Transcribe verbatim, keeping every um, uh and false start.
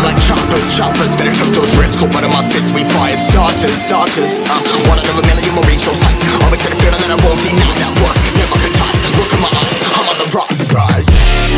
like choppers, choppers. Better took those risks, cold blood in my fists. We fire starters, starters. uh, One out of a million will reach those heights. Always had a feeling that I won't deny that work never could toss. Look in my eyes, I'm on the rise, rise.